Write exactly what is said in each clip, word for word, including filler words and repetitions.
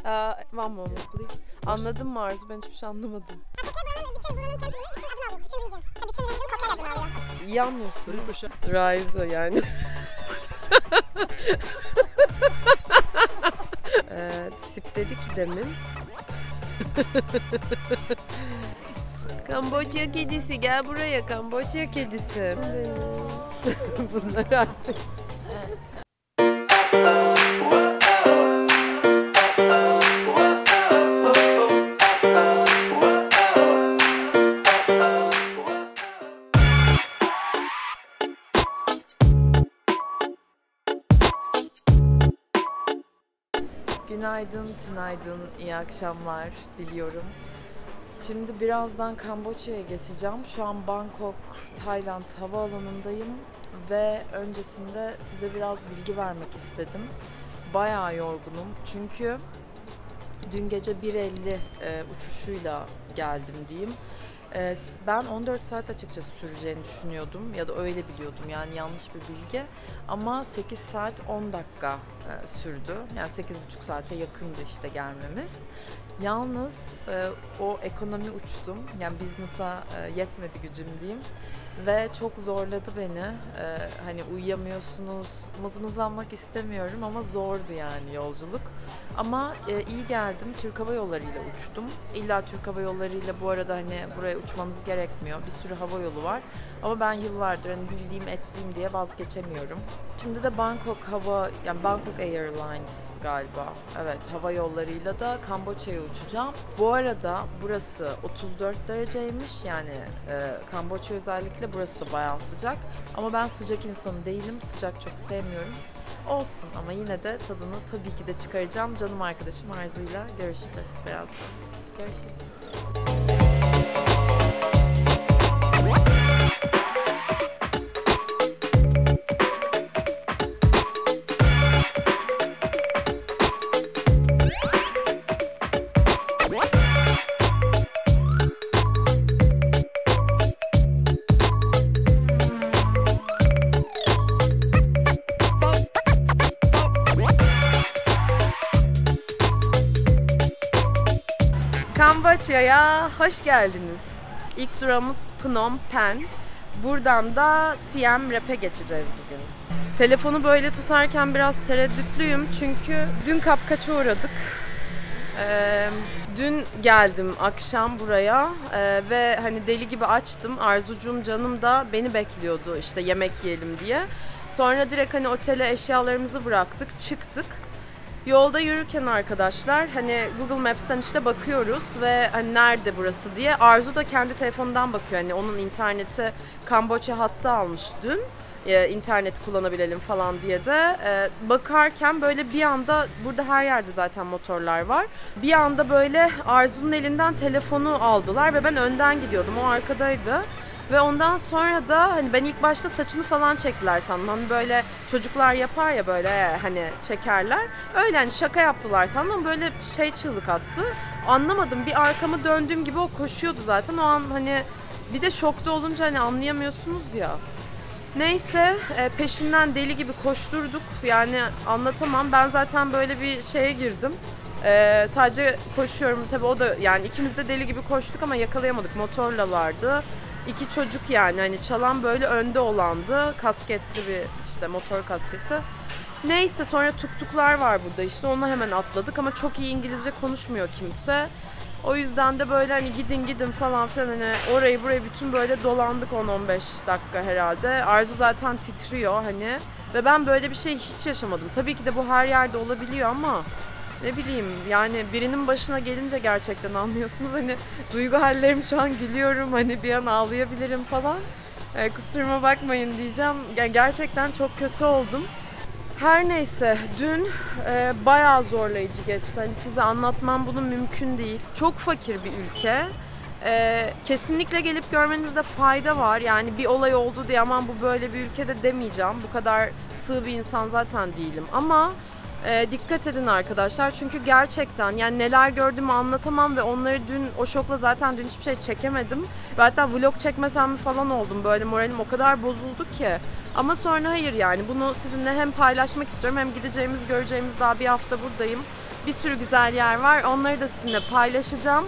Uh, one moment please. Anladın mı Arzu? Ben hiçbir şey anlamadım. Yalnız. Rise yani. Evet, Sip dedi ki demin. Kamboçya kedisi gel buraya, Kamboçya kedisi. Bunlar artık. Günaydın, tünaydın, iyi akşamlar diliyorum. Şimdi birazdan Kamboçya'ya geçeceğim. Şu an Bangkok, Tayland havaalanındayım ve öncesinde size biraz bilgi vermek istedim. Bayağı yorgunum çünkü dün gece bir elli e, uçuşuyla geldim diyeyim. E, ben on dört saat açıkçası süreceğini düşünüyordum ya da öyle biliyordum, yani yanlış bir bilgi. Ama sekiz saat on dakika e, sürdü. Yani sekiz buçuk saate yakındı işte gelmemiz. Yalnız e, o ekonomi uçtum. Yani business'a e, yetmedi gücüm diyeyim. Ve çok zorladı beni. E, hani uyuyamıyorsunuz, mızmızlanmak istemiyorum ama zordu yani yolculuk. Ama e, iyi geldim. Türk Hava Yolları ile uçtum. İlla Türk Hava Yolları ile bu arada hani buraya uçmanız gerekmiyor. Bir sürü hava yolu var. Ama ben yıllardır hani bildiğim ettiğim diye vazgeçemiyorum. Şimdi de Bangkok hava, yani Bangkok Airlines galiba. Evet, hava yollarıyla da Kamboçya'ya uçacağım. Bu arada burası otuz dört dereceymiş. Yani e, Kamboçya özellikle burası da bayağı sıcak. Ama ben sıcak insanı değilim. Sıcak çok sevmiyorum. Olsun ama yine de tadını tabii ki de çıkaracağım. Canım arkadaşım Arzu'yla görüşeceğiz birazdan. Görüşürüz. Kamboçya'ya hoş geldiniz. İlk durağımız Phnom Penh. Buradan da Siem Reap'e geçeceğiz bugün. Telefonu böyle tutarken biraz tereddütlüyüm çünkü dün kapkaça uğradık. Ee, dün geldim akşam buraya ee, ve hani deli gibi açtım. Arzucuğum canım da beni bekliyordu işte yemek yiyelim diye. Sonra direkt hani otele eşyalarımızı bıraktık, çıktık. Yolda yürürken arkadaşlar hani Google Maps'ten işte bakıyoruz ve hani nerede burası diye. Arzu da kendi telefonundan bakıyor. Hani onun interneti Kamboçya hattı almış dün. Ee, internet kullanabilelim falan diye de ee, bakarken böyle bir anda, burada her yerde zaten motorlar var. Bir anda böyle Arzu'nun elinden telefonu aldılar ve ben önden gidiyordum. O arkadaydı. Ve ondan sonra da hani ben ilk başta saçını falan çektiler sandım. Hani böyle çocuklar yapar ya böyle hani çekerler. Öyle hani şaka yaptılar sandım ama böyle şey çığlık attı. Anlamadım, bir arkamı döndüğüm gibi o koşuyordu zaten. O an hani bir de şokta olunca hani anlayamıyorsunuz ya. Neyse peşinden deli gibi koşturduk. Yani anlatamam. Ben zaten böyle bir şeye girdim. Ee, sadece koşuyorum. Tabii o da yani ikimiz de deli gibi koştuk ama yakalayamadık. Motorlalardı. İki çocuk yani hani çalan böyle önde olandı. Kasketli bir işte motor kasketi. Neyse sonra tuktuklar var burada işte, onu hemen atladık ama çok iyi İngilizce konuşmuyor kimse. O yüzden de böyle hani gidin gidin falan filan hani orayı burayı bütün böyle dolandık on on beş dakika herhalde. Arzu zaten titriyor hani ve ben böyle bir şey hiç yaşamadım. Tabii ki de bu her yerde olabiliyor ama ne bileyim yani birinin başına gelince gerçekten anlıyorsunuz. Hani duygu hallerim şu an, gülüyorum hani bir an ağlayabilirim falan. Ee, kusuruma bakmayın diyeceğim. Yani gerçekten çok kötü oldum. Her neyse dün e, bayağı zorlayıcı geçti. Hani size anlatmam bunu mümkün değil. Çok fakir bir ülke. E, kesinlikle gelip görmenizde fayda var. Yani bir olay oldu diye aman bu böyle bir ülkede demeyeceğim. Bu kadar sığ bir insan zaten değilim. Ama Ee, dikkat edin arkadaşlar çünkü gerçekten yani neler gördüğümü anlatamam ve onları dün o şokla zaten dün hiçbir şey çekemedim. Ve hatta vlog çekmesem mi falan oldum, böyle moralim o kadar bozuldu ki. Ama sonra hayır, yani bunu sizinle hem paylaşmak istiyorum hem gideceğimiz göreceğimiz daha bir hafta buradayım. Bir sürü güzel yer var, onları da sizinle paylaşacağım.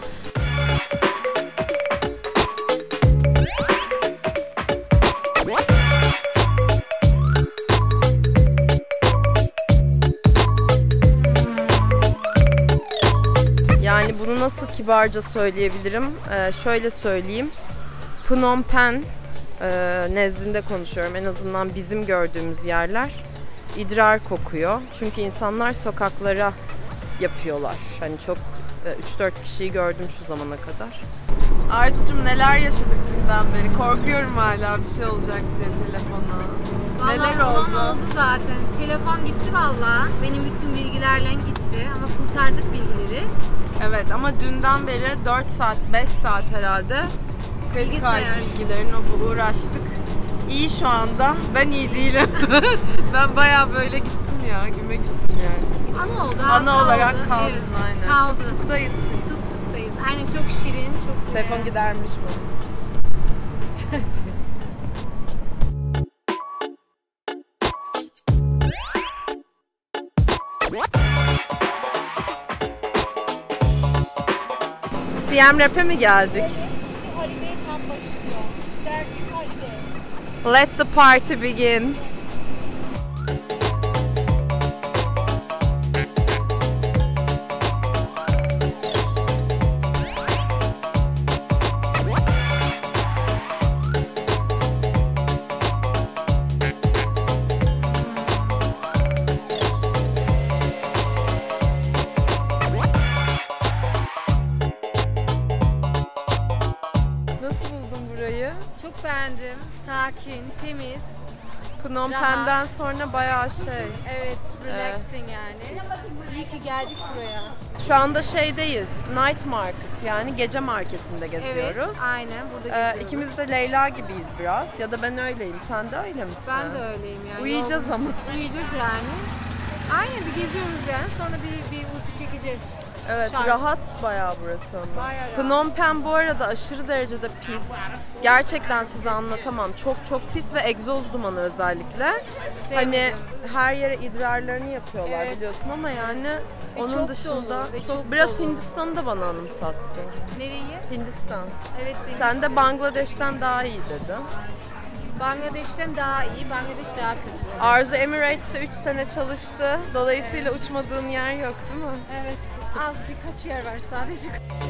Yani bunu nasıl kibarca söyleyebilirim? Ee, şöyle söyleyeyim. Phnom Penh e, nezdinde konuşuyorum. En azından bizim gördüğümüz yerler idrar kokuyor. Çünkü insanlar sokaklara yapıyorlar. Hani çok e, üç dört kişiyi gördüm şu zamana kadar. Arzucuğum, neler yaşadık dünden beri? Korkuyorum hala bir şey olacak diye telefona. Vallahi Neler oldu? oldu zaten. Telefon gitti vallahi. Benim bütün bilgilerle gitti ama kurtardık bilgileri. Evet ama dünden beri dört saat, beş saat herhalde kredi kartı Bilgisayar. bilgilerine uğraştık. İyi şu anda. Ben iyi değilim. Ben bayağı böyle gittim ya, güme gittim yani. Ana oldu. Ana kaldı. olarak kalsın, Evet, aynen. kaldı. Tuk tuktayız şimdi. Tuk tuktayız. Aynen, çok şirin, çok Telefon e, gidermiş bu. Siem Reap'e mi geldik? Şimdi holiday tam başlıyor. Dergi holiday. Let the party begin. Nasıl buldun burayı? Çok beğendim. Sakin, temiz. Phnom Rahat. Penh'den sonra bayağı şey. Evet, relaxing yani. İyi ki geldik buraya. Şu anda şeydeyiz. Night market, yani gece marketinde geziyoruz. Evet, aynen. Burada Ee, geziyoruz. ikimiz de Leyla gibiyiz biraz. Ya da ben öyleyim. Sen de öyle misin? Ben de öyleyim yani. Uyuyacağız Yol- ama. Uyuyacağız yani. Aynen, bir geziyoruz yani. Sonra bir, bir uyku çekeceğiz. Evet, Şart. rahat bayağı burası ama. Bayağı rahat. Phnom Penh bu arada aşırı derecede pis. Gerçekten size anlatamam. Çok çok pis ve egzoz dumanı özellikle. Hani Sevmedim. her yere idrarlarını yapıyorlar Evet. biliyorsun ama yani Ve onun çok dışında dolu, ve çok, çok biraz dolu. Hindistan'ı da bana anımsattı. Nereyi? Hindistan. Evet demiştim. Sen de Bangladeş'ten daha iyi dedin. Bangladeş'ten daha iyi, Bangladeş daha kötü. Arzu Emirates'te üç sene çalıştı. Dolayısıyla uçmadığın yer yok değil mi? Evet, az birkaç yer var sadece.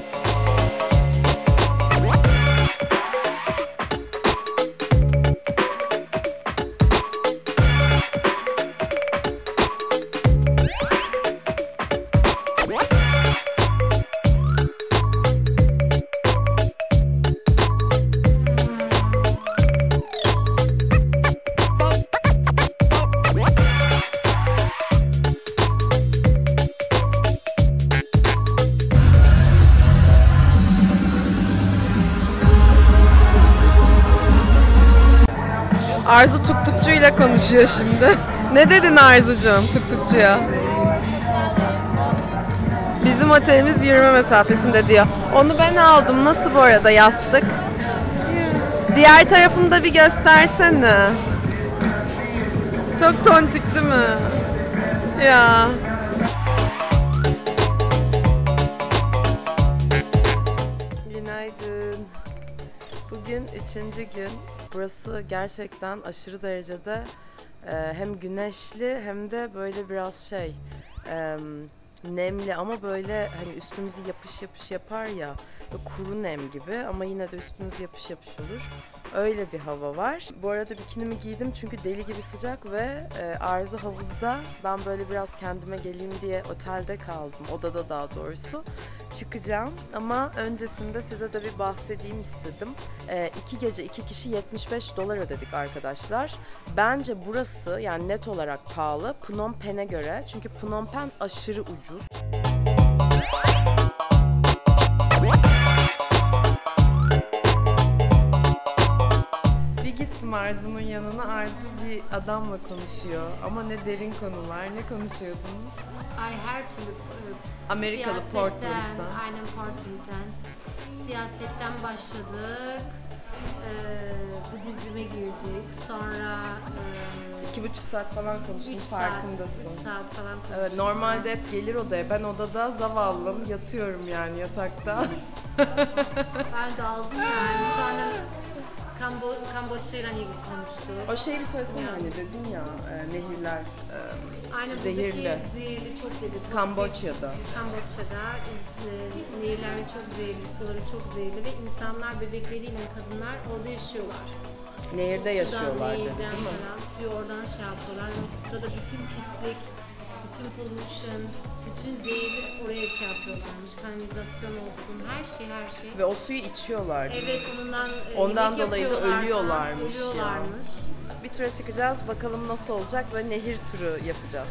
Arzu tuktukçuyla konuşuyor şimdi. Ne dedin Arzucuğum tuktukçuya? Bizim otelimiz yürüme mesafesinde diyor. Onu ben aldım. Nasıl bu arada yastık? Diğer tarafını da bir göstersene. Çok tontik değil mi? Ya. Günaydın. Bugün üçüncü gün. Burası gerçekten aşırı derecede e, hem güneşli hem de böyle biraz şey e, nemli ama böyle hani üstümüzü yapış yapış yapar ya, böyle kuru nem gibi ama yine de üstünüz yapış yapış olur. Öyle bir hava var. Bu arada bikinimi giydim çünkü deli gibi sıcak ve e, Arzu havuzda. Ben böyle biraz kendime geleyim diye otelde kaldım. Odada daha doğrusu. Çıkacağım ama öncesinde size de bir bahsedeyim istedim. E, iki gece iki kişi yetmiş beş dolar ödedik arkadaşlar. Bence burası yani net olarak pahalı Phnom Penh'e göre. Çünkü Phnom Penh aşırı ucuz. Arzu'nun yanına. Arzu bir adamla konuşuyor ama ne derin konular. Ne konuşuyordunuz? Ay her türlü Amerikalı Portland'dan. Aynen Portland'dan. Siyasetten başladık. Ee, Budizm'e girdik. Sonra e, iki buçuk saat falan konuştum, farkındasın. üç saat falan konuştum. Evet, normalde hep gelir odaya. Ben odada zavallım, yatıyorum yani yatakta. Ben daldım yani. Sonra Kambo Kamboçya ile ilgili konuştuk. O şeyi bir söylesene hani dedin ya, e, nehirler e, Aynen zehirli. buradaki zehirli çok dedi. Kamboçya'da. Kamboçya'da e, nehirler çok zehirli, suları çok zehirli ve insanlar bebekleriyle kadınlar orada yaşıyorlar. Nehirde Sudan, yaşıyorlar dedi, nehirden değil mi? falan suyu oradan şey yapıyorlar ve suda da bütün pislik, bütün pollution, bütün zehri oraya şey yapıyorlarmış. Kanalizasyon olsun, her şey her şey. Ve o suyu içiyorlar. Evet, ondan e, Ondan yemek dolayı da yapıyorlar ölüyorlarmış falan, ölüyorlarmış. Ya. Bir tura çıkacağız, bakalım nasıl olacak ve nehir turu yapacağız.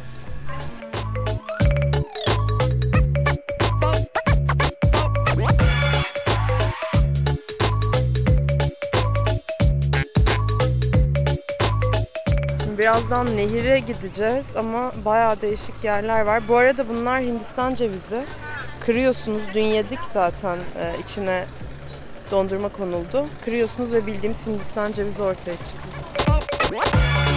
Birazdan nehire gideceğiz ama bayağı değişik yerler var. Bu arada bunlar Hindistan cevizi. Kırıyorsunuz, dün yedik zaten, ee, içine dondurma konuldu. Kırıyorsunuz ve bildiğimiz Hindistan cevizi ortaya çıkıyor.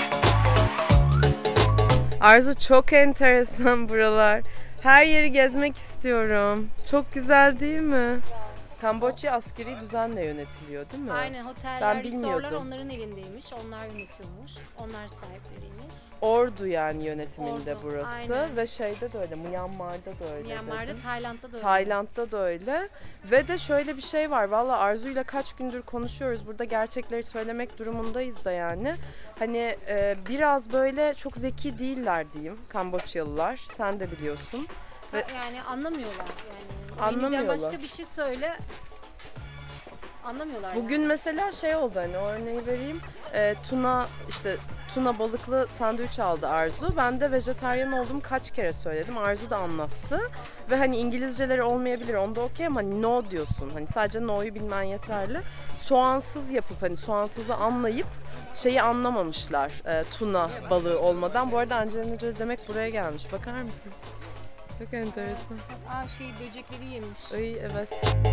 Arzu, çok enteresan buralar. Her yeri gezmek istiyorum. Çok güzel değil mi? Kamboçya askeri düzenle yönetiliyor değil mi? Aynen, oteller, Ben resortlar bilmiyordum. onların elindeymiş. Onlar yönetiyormuş. Onlar sahipleriymiş. Ordu yani yönetiminde Ordu, burası aynen. ve şeyde de öyle, Myanmar'da da öyle. Myanmar'da, dedim. Tayland'da da öyle. Tayland'da da öyle. Ve de şöyle bir şey var. Valla Arzu'yla kaç gündür konuşuyoruz. Burada gerçekleri söylemek durumundayız da yani. Hani e, biraz böyle çok zeki değiller diyeyim Kamboçyalılar. Sen de biliyorsun. Ve yani anlamıyorlar yani. Anlamıyorlar. Menüden başka bir şey söyle. Anlamıyorlar. Bugün yani. mesela şey oldu, hani o örneği vereyim. E, tuna işte tuna balıklı sandviç aldı Arzu. Ben de vejetaryen olduğumu kaç kere söyledim. Arzu da anlattı. Ve hani İngilizceleri olmayabilir, onda okey ama no diyorsun. Hani sadece no'yu bilmen yeterli. Soğansız yapıp hani soğansızı anlayıp şeyi anlamamışlar. E, tuna balığı olmadan. Bu arada Angelina Jolie demek buraya gelmiş. Bakar mısın? Çok enteresan. Aa, şey, böcekleri yemiş. Ay evet.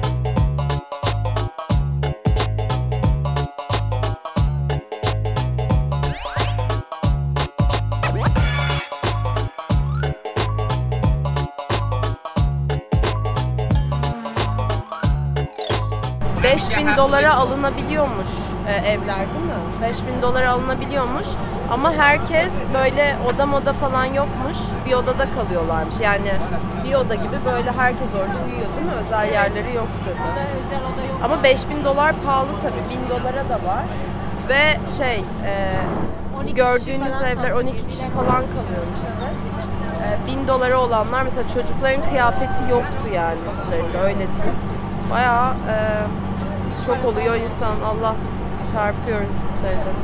beş bin dolara alınabiliyormuş e, evler değil mi? beş bin dolara alınabiliyormuş ama herkes böyle oda moda falan yokmuş. Bir odada kalıyorlarmış. Yani bir oda gibi böyle herkes orada uyuyor değil mi? Özel yerleri yok dedi. Oda, özel oda yok. Ama beş bin dolar pahalı tabii. bin dolara da var. Ve şey e, gördüğünüz evler on iki kişi falan kalıyormuş. Evet. E, bin dolara olanlar mesela çocukların kıyafeti yoktu yani üstlerinde, öyle değil. Bayağı e, şok oluyor insan. Allah, çarpıyoruz şeyleri.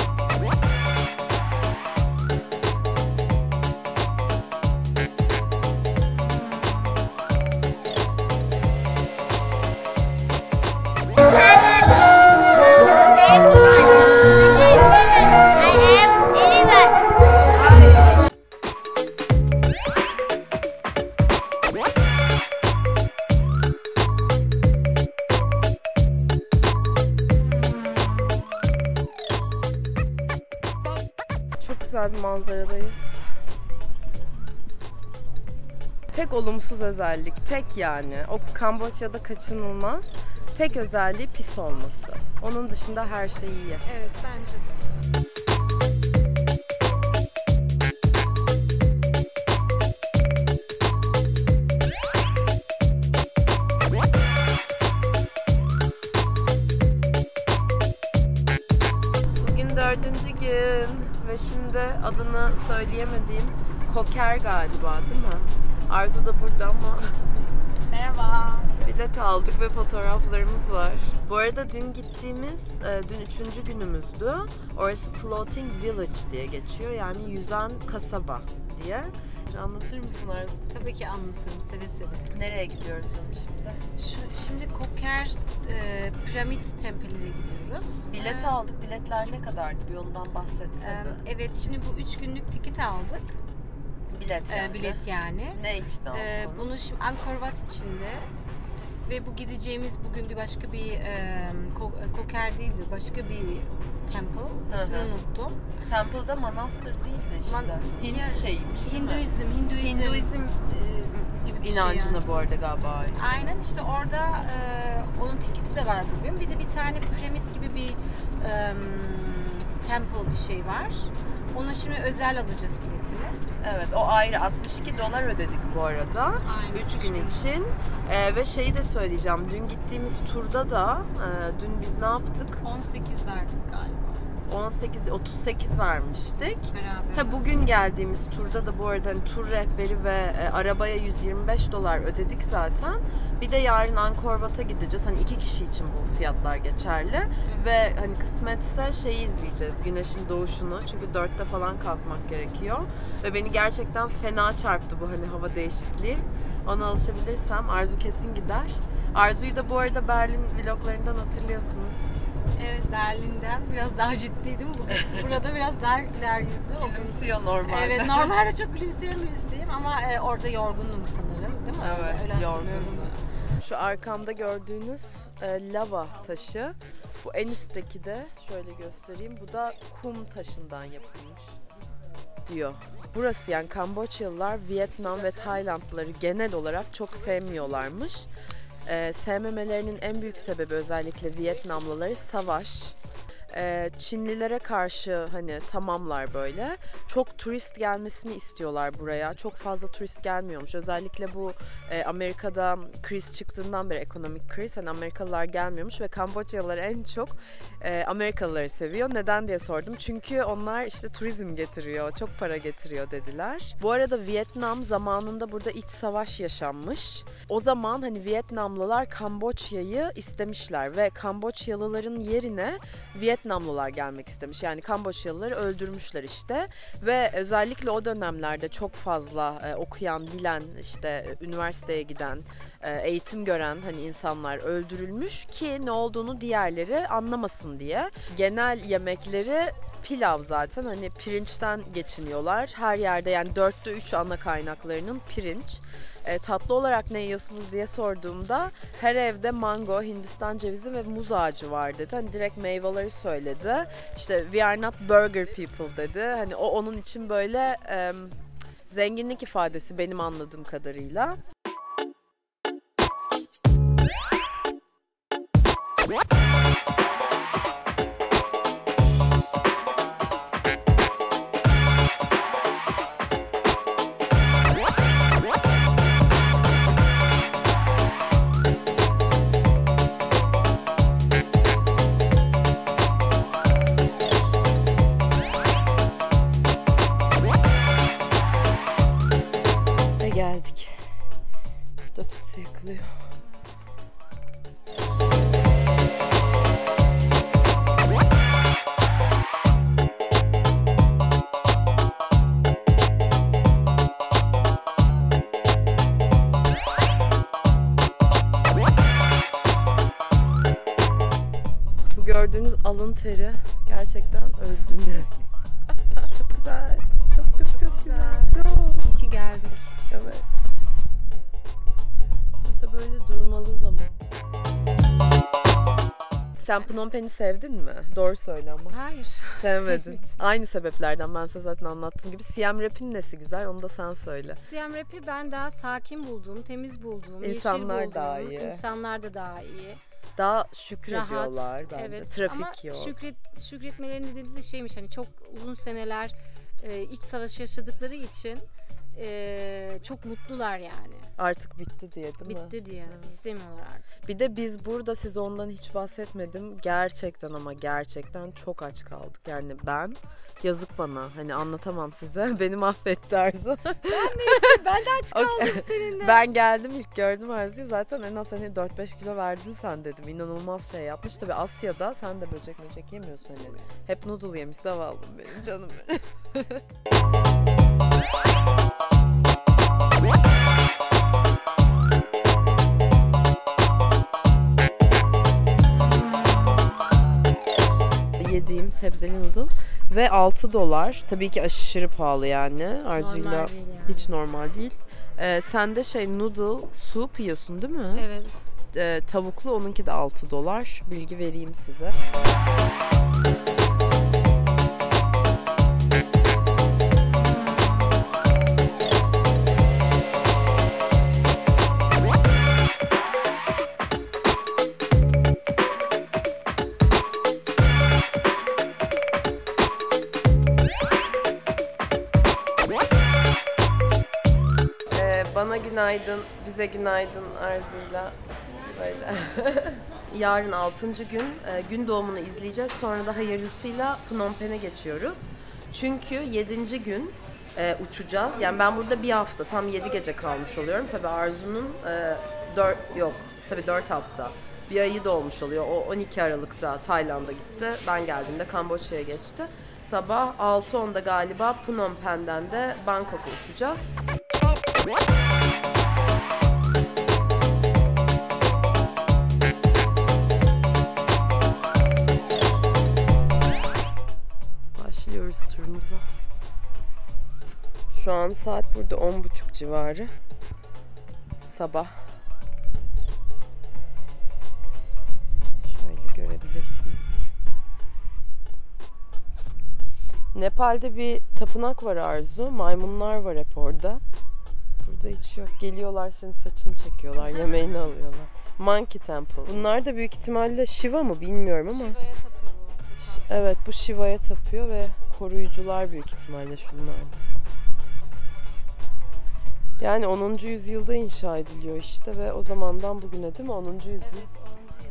Çok güzel bir manzaradayız. Tek olumsuz özellik, tek yani. O Kamboçya'da kaçınılmaz. Tek özelliği pis olması. Onun dışında her şey iyi. Evet, bence de. Bugün dördüncü gün ve şimdi adını söyleyemediğim Koker galiba değil mi? Arzu da burada ama Merhaba. Bilet aldık ve fotoğraflarımız var. Bu arada dün gittiğimiz, e, dün üçüncü günümüzdü. Orası Floating Village diye geçiyor. Yani yüzen kasaba diye. Anlatır mısın Arzu? Tabii ki anlatırım seve seve. Nereye gidiyoruz canım şimdi? Şu, şimdi Koker e, Piramit Temple'e gidiyoruz. Bilet Ee, aldık. Biletler ne kadardı? Bir ondan bahsetsene. e, Evet, şimdi bu üç günlük tiket aldık. Bilet E, yani. bilet yani. Ne için aldık E, onu? bunu şimdi Angkor Wat içinde ve bu gideceğimiz bugün bir başka bir e, Ko- Koker değildi, başka bir temple. İsmini Hı hı. unuttum. Temple'da manastır değildi işte. Man- Hint ya- şeyiymiş değil mi? Hinduizm, Hinduizm, Hinduizm e, gibi bir inancına şey yani. bu arada galiba ait. Aynen, işte orada e, onun tiketi de var bugün. Bir de bir tane piramit gibi bir e, temple bir şey var. Onu şimdi özel alacağız biletini. Evet, o ayrı altmış iki dolar ödedik bu arada. Aynen, üç üç gün gün. için. Ee, ve şeyi de söyleyeceğim. Dün gittiğimiz turda da e, dün biz ne yaptık? on sekiz verdik galiba on sekiz otuz sekiz vermiştik. beraber. Ha, bugün geldiğimiz turda da bu arada hani tur rehberi ve e, arabaya yüz yirmi beş dolar ödedik zaten. Bir de yarın Angkor Wat'a gideceğiz. Hani iki kişi için bu fiyatlar geçerli. Ve hani kısmetse şeyi izleyeceğiz. Güneşin doğuşunu. Çünkü dörtte falan kalkmak gerekiyor. Ve beni gerçekten fena çarptı bu hani hava değişikliği. Ona alışabilirsem Arzu kesin gider. Arzu'yu da bu arada Berlin vloglarından hatırlıyorsunuz. Evet, Berlin'den biraz daha ciddiydim. Bugün burada biraz daha güler yüzü. O gün- Gülümsüyor normalde. Evet, normalde çok gülümseyen birisiyim ama e, orada yorgundum sanırım, değil mi? Evet, Öyle hatırlıyorum. yorgundu. Şu arkamda gördüğünüz e, lava taşı. Bu en üstteki de şöyle göstereyim. Bu da kum taşından yapılmış diyor. Burası yani Kamboçyalılar Vietnam ve Taylandlıları genel olarak çok sevmiyorlarmış. Ee, sevmemelerinin en büyük sebebi özellikle Vietnamlıları savaş. Ee, Çinlilere karşı hani tamamlar böyle. Çok turist gelmesini istiyorlar buraya. Çok fazla turist gelmiyormuş. Özellikle bu e, Amerika'da kriz çıktığından beri, ekonomik kriz, hani Amerikalılar gelmiyormuş ve Kamboçyalılar en çok e, Amerikalıları seviyor. Neden diye sordum. Çünkü onlar işte turizm getiriyor, çok para getiriyor dediler. Bu arada Vietnam zamanında burada iç savaş yaşanmış. O zaman hani Vietnamlılar Kamboçya'yı istemişler ve Kamboçyalıların yerine Vietnamlılar gelmek istemiş. Yani Kamboçyalıları öldürmüşler işte ve özellikle o dönemlerde çok fazla e, okuyan, bilen, işte e, üniversiteye giden, e, eğitim gören hani insanlar öldürülmüş ki ne olduğunu diğerleri anlamasın diye. Genel yemekleri pilav zaten, hani pirinçten geçiniyorlar. Her yerde yani dörtte üç ana kaynaklarının pirinç. E, tatlı olarak ne yiyorsunuz diye sorduğumda her evde mango, Hindistan cevizi ve muz ağacı var dedi. Hani direkt meyveleri söyledi. İşte we are not burger people dedi. Hani o onun için böyle e, zenginlik ifadesi benim anladığım kadarıyla. Ve geldik. Burada tütsü yakılıyor. Bu gördüğünüz alın teri gerçekten öldüm yani. Çok güzel. Çok çok çok güzel. Çok. İyi ki geldik. Evet. Burada böyle durmalı zaman. Sen Phnom Penh'i sevdin mi? Doğru söyle ama. Hayır. Sevmedin. Aynı sebeplerden ben size zaten anlattığım gibi. Siem Reap'in nesi güzel onu da sen söyle. Siem Reap'i ben daha sakin buldum, temiz buldum, İnsanlar yeşil buldum. daha iyi. İnsanlar da daha iyi. Daha şükrediyorlar Rahat. bence. Evet. Trafik Ama yok. şükret, şükretmelerinin nedeni de şeymiş, hani çok uzun seneler e, iç savaş yaşadıkları için e, çok mutlular yani. Artık bitti diye değil mi? Bitti diye. Evet. İstemiyorlar artık. Bir de biz burada, size ondan hiç bahsetmedim. Gerçekten ama gerçekten çok aç kaldık. Yani ben, yazık bana. Hani anlatamam size. Beni mahvetti Arzu. Ben de aç kaldım seninle. Ben geldim, ilk gördüm Arzu'yu. Zaten en az hani dört beş kilo verdin sen dedim. İnanılmaz şey yapmış. Tabii Asya'da sen de böcek böcek yemiyorsun hani. Hep noodle yemiş, zavallım benim canım benim. Yediğim sebzeli noodle ve altı dolar. Tabii ki aşırı pahalı yani. Arzu'yla Normal değil yani. hiç normal değil. Ee, sen de şey noodle soup yiyorsun değil mi? Evet. Ee, tavuklu, onunki de altı dolar. Bilgi vereyim size. Bana günaydın, bize günaydın Arzu'yla. Böyle. Yarın altıncı gün, gün doğumunu izleyeceğiz. Sonra da hayırlısıyla Phnom Penh'e geçiyoruz. Çünkü yedinci gün e, uçacağız. Yani ben burada bir hafta, tam yedi gece kalmış oluyorum. Tabii Arzu'nun e, dört, yok, tabii dört hafta. Bir ayı dolmuş oluyor. O on iki Aralık'ta Tayland'a gitti. Ben geldiğimde Kamboçya'ya geçti. Sabah altı onda galiba Phnom Penh'den de Bangkok'a uçacağız. Başlıyoruz turumuza. Şu an saat burada on buçuk civarı. Sabah. Şöyle görebilirsiniz. Nepal'de bir tapınak var Arzu. Maymunlar var hep orada. Burada hiç yok. Geliyorlar, senin saçını çekiyorlar, yemeğini alıyorlar. Monkey Temple. Bunlar da büyük ihtimalle Shiva mı bilmiyorum ama. Shiva'ya tapıyor bu. Evet, bu Shiva'ya tapıyor ve koruyucular büyük ihtimalle şunlar. Yani onuncu yüzyılda inşa ediliyor işte ve o zamandan bugüne değil mi? onuncu yüzyıl. Evet, onuncu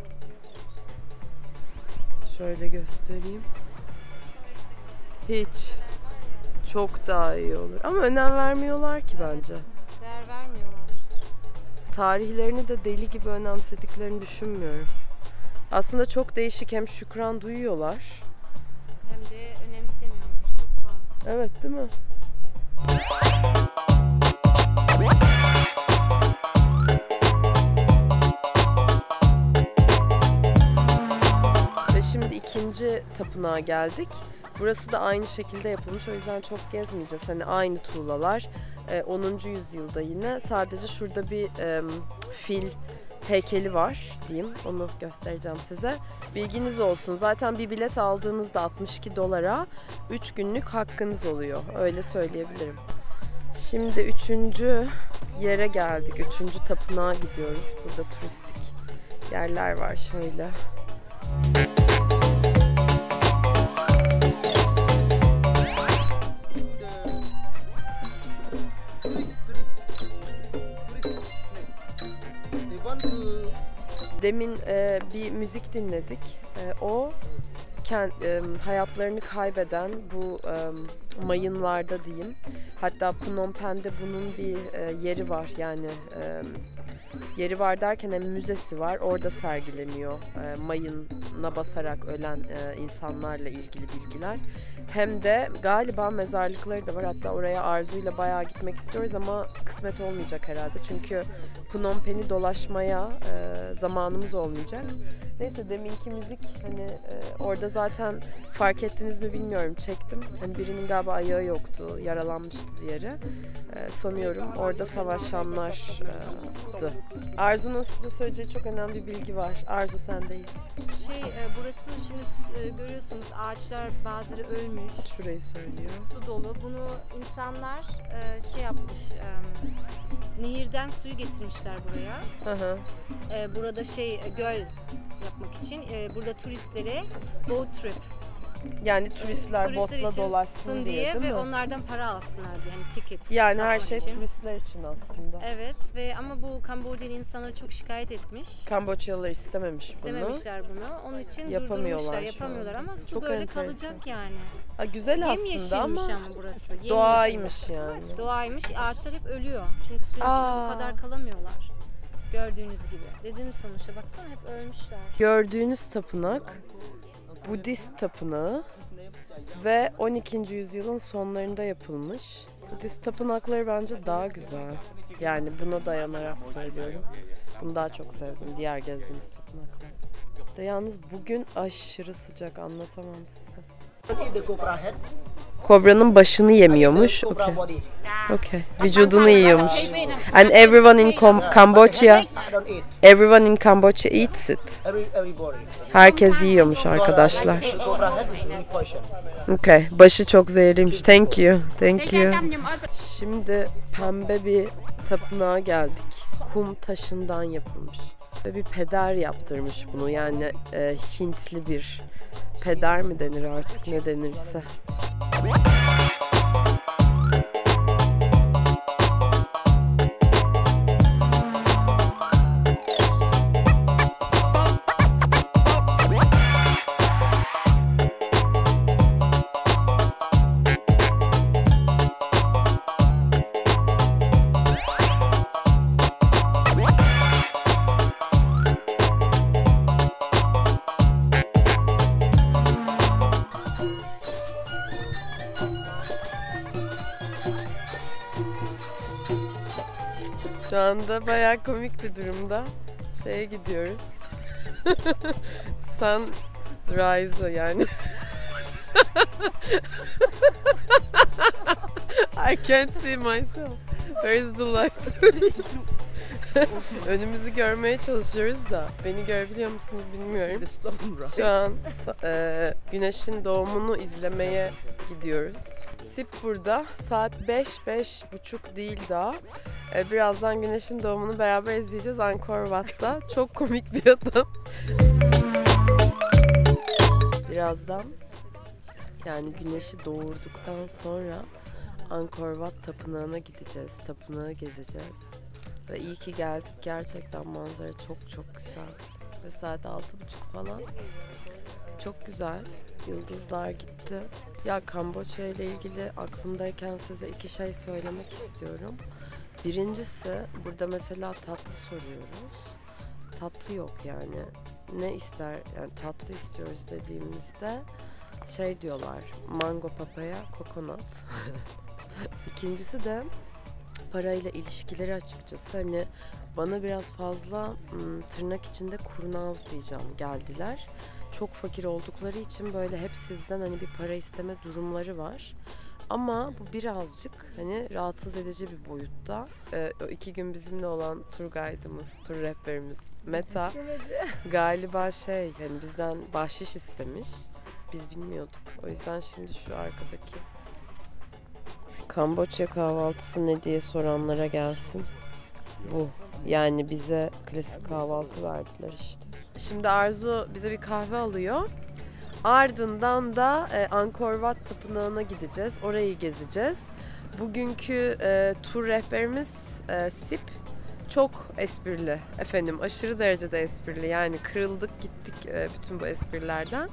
yıl. Şöyle göstereyim. Hiç. Çok daha iyi olur. Ama önem vermiyorlar ki bence. Değer vermiyorlar. Tarihlerini de deli gibi önemsediklerini düşünmüyorum. Aslında çok değişik, hem şükran duyuyorlar. Hem de önemsemiyorlar. Çok tuhaf. Evet değil mi? Ve şimdi ikinci tapınağa geldik. Burası da aynı şekilde yapılmış. O yüzden çok gezmeyeceğiz. Hani aynı tuğlalar. onuncu yüzyılda yine. Sadece şurada bir e, fil heykeli var diyeyim. Onu göstereceğim size. Bilginiz olsun. Zaten bir bilet aldığınızda altmış iki dolara üç günlük hakkınız oluyor. Öyle söyleyebilirim. Şimdi üçüncü yere geldik. Üçüncü tapınağa gidiyoruz. Burada turistik yerler var şöyle. Demin e, bir müzik dinledik. E, o kend, e, hayatlarını kaybeden bu e, mayınlarda diyeyim. Hatta Phnom Penh'de bunun bir e, yeri var. Yani e, yeri var derken hem müzesi var. Orada sergileniyor e, mayına basarak ölen e, insanlarla ilgili bilgiler. Hem de galiba mezarlıkları da var. Hatta oraya Arzu'yla bayağı gitmek istiyoruz ama kısmet olmayacak herhalde. Çünkü Phnom Penh'i dolaşmaya e, zamanımız olmayacak. Neyse, deminki müzik hani e, orada zaten fark ettiniz mi bilmiyorum, çektim. Hani birinin galiba ayağı yoktu, yaralanmıştı diğeri. E, sanıyorum orada savaşanlardı. Arzu'nun size söyleyeceği çok önemli bir bilgi var. Arzu, sendeyiz. Şey e, burası şimdi e, görüyorsunuz, ağaçlar bazıları ölmüş. Şurayı söylüyor. Su dolu. Bunu insanlar e, şey yapmış. E, nehirden suyu getirmişler buraya. Hı hı. E, burada şey e, göl yapmak için. E, burada turistlere road trip Yani turistler, Turistler botla için dolaşsın diye, diye değil ve mi? onlardan para alsınlar diye. Yani ticket. Yani her satmak şey için. turistler için aslında. Evet ve ama bu Kamboçyalı insanları çok şikayet etmiş. Kamboçyalılar istememiş bunu. İstememişler bunu. Onun için Yapamıyorlar durdurmuşlar, şu yapamıyorlar anda. ama su Çok böyle enteresan. kalacak yani. Ha, güzel aslında Yemyeşilmiş ama, ama burası. Yemyeşil. doğaymış yani. Doğaymış. Ağaçlar hep ölüyor. Çünkü suyun içinde Aa. bu kadar kalamıyorlar. Gördüğünüz gibi. Dediğim sonuçta baksana hep ölmüşler. Gördüğünüz tapınak Budist tapınağı ve on ikinci yüzyılın sonlarında yapılmış. Budist tapınakları bence daha güzel. Yani buna dayanarak söylüyorum. Bunu daha çok sevdim diğer gezdiğimiz tapınakları. De yalnız bugün aşırı sıcak, anlatamam size. Kobra'nın başını yemiyormuş. Okay. Okay. Vücudunu yiyormuş. And everyone in Com- Cambodia, everyone in Cambodia eats it. Herkes yiyormuş arkadaşlar. Okay. Başı çok zehirliymiş. Thank you. Thank you. Şimdi pembe bir tapınağa geldik. Kum taşından yapılmış. Ve bir peder yaptırmış bunu. Yani e, Hintli bir peder mi denir artık, ne denirse. Şu anda bayağı komik bir durumda. Şeye gidiyoruz. Sunrise yani. I can't see myself. Where is the light? Önümüzü görmeye çalışıyoruz da beni görebiliyor musunuz bilmiyorum. Şu an e, güneşin doğumunu izlemeye gidiyoruz. Sip burada. Saat beş, beş buçuk değil daha. E, birazdan güneşin doğumunu beraber izleyeceğiz Angkor Wat'ta. Çok komik bir adam. Birazdan yani güneşi doğurduktan sonra Angkor Wat Tapınağı'na gideceğiz. Tapınağı gezeceğiz. Ve iyi ki geldik. Gerçekten manzara çok çok güzel. Ve saat altı buçuk falan. Çok güzel. Yıldızlar gitti. Ya Kamboçya ile ilgili aklımdayken size iki şey söylemek istiyorum. Birincisi, burada mesela tatlı soruyoruz. Tatlı yok yani. Ne ister, yani tatlı istiyoruz dediğimizde şey diyorlar, mango, papaya, kokonat. İkincisi de parayla ilişkileri açıkçası hani bana biraz fazla ım, tırnak içinde kurnaz diyeceğim geldiler. Çok fakir oldukları için böyle hep sizden hani bir para isteme durumları var. Ama bu birazcık hani rahatsız edici bir boyutta. Ee, o iki gün bizimle olan tur guide'ımız, tur rehberimiz Meta galiba şey hani bizden bahşiş istemiş. Biz bilmiyorduk. O yüzden şimdi şu arkadaki Kamboçya kahvaltısı ne diye soranlara gelsin. Bu. Yani bize klasik kahvaltı verdiler işte. Şimdi Arzu bize bir kahve alıyor. Ardından da e, Angkor Wat Tapınağı'na gideceğiz. Orayı gezeceğiz. Bugünkü e, tur rehberimiz e, Sip çok esprili efendim. Aşırı derecede esprili. Yani kırıldık gittik e, bütün bu esprilerden.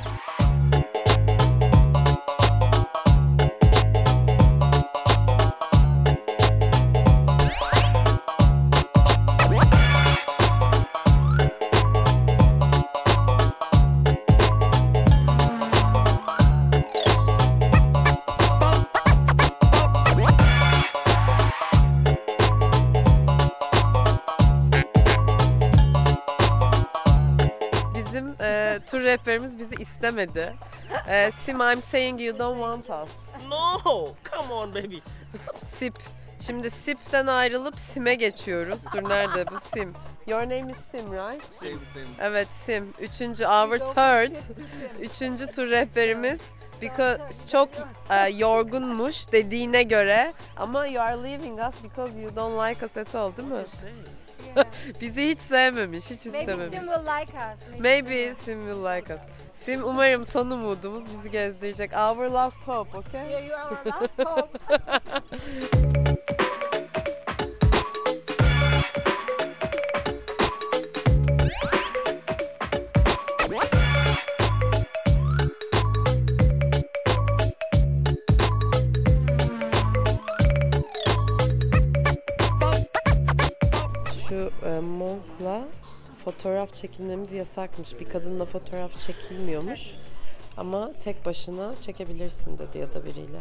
E, tur rehberimiz bizi istemedi. E, Sim, I'm saying you don't want us. No, come on baby. Sip. Şimdi Sip'ten ayrılıp Sim'e geçiyoruz. Dur nerede bu Sim? Your name is Sim, right? Same, same. Evet Sim. Üçüncü, our third. Üçüncü tur rehberimiz. Because çok uh, yorgunmuş dediğine göre. Ama you are leaving us because you don't like us at all, değil mi? Bizi hiç sevmemiş, hiç istememiş. Maybe Sim will like us. Maybe Sim will like us. Sim umarım son umudumuz bizi gezdirecek. Our last hope, okay? Yeah, you are our last hope. Şu e, monkla fotoğraf çekilmemiz yasakmış. Bir kadınla fotoğraf çekilmiyormuş. Ama tek başına çekebilirsin dedi ya da biriyle.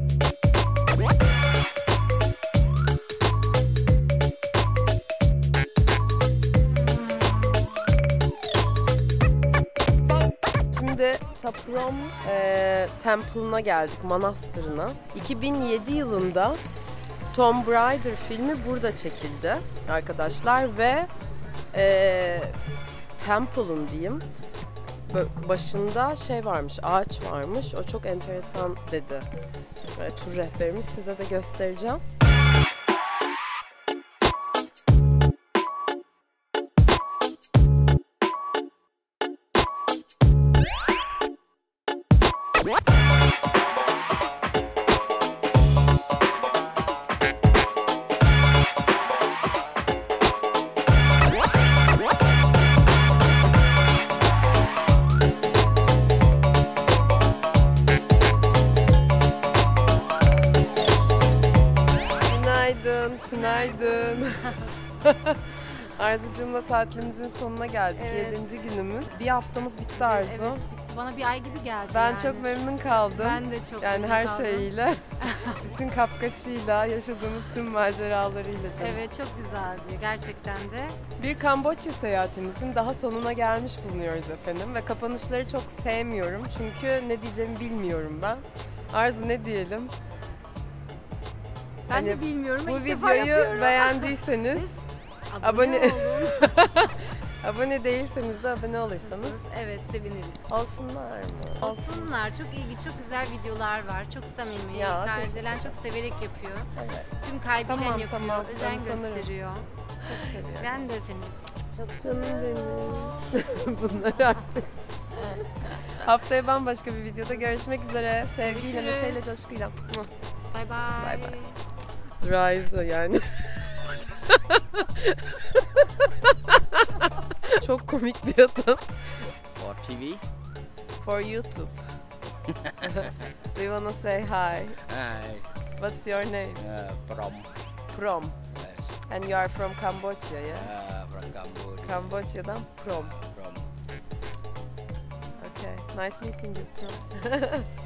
Şimdi Taprom e, Temple'ına geldik, manastırına. iki bin yedi yılında Tomb Raider filmi burada çekildi arkadaşlar ve e, Temple'ın diyeyim başında şey varmış, ağaç varmış. O çok enteresan dedi. Böyle tur rehberimiz, size de göstereceğim. Günaydın. Arzucuğumla tatilimizin sonuna geldik. Evet. Yedinci günümüz. Bir haftamız bitti Arzu. Evet, bitti. Bana bir ay gibi geldi. Ben yani. çok memnun kaldım. Ben de çok Yani memnun her kaldım. şeyiyle, bütün kapkaçıyla, yaşadığımız tüm maceralarıyla canım. Evet, çok güzeldi gerçekten de. Bir Kamboçya seyahatimizin daha sonuna gelmiş bulunuyoruz efendim ve kapanışları çok sevmiyorum çünkü ne diyeceğimi bilmiyorum ben. Arzu, ne diyelim? Ben Hani de bilmiyorum. Bu İlk defa videoyu yapıyorum. beğendiyseniz abone, abone olun. abone değilseniz de abone olursanız Evet, seviniriz. olsunlar mı? Olsunlar. Çok ilgi, çok güzel videolar var. Çok samimi. Ya, Kardelen çok severek yapıyor. Evet. Tüm kalbiyle Tamam, yapıyor. tamam. Özen Ben tanırım. gösteriyor. Çok seviyorum. Ben de seni. Çok canım benim. Bunlar artık. Haftaya bambaşka bir videoda görüşmek üzere. Sevgiyle, Görüşürüz. neşeyle, coşkuyla. Bay bay. Bay bay. Rise yani. Çok komik bir adam. For T V? For YouTube. Do you wanna say hi? Hi. What's your name? Uh, from Prom. yes, And you are from Cambodia, yeah? uh, from Cambodia. Kamboçya'dan Prom. From Okay. Nice meeting you, Prom.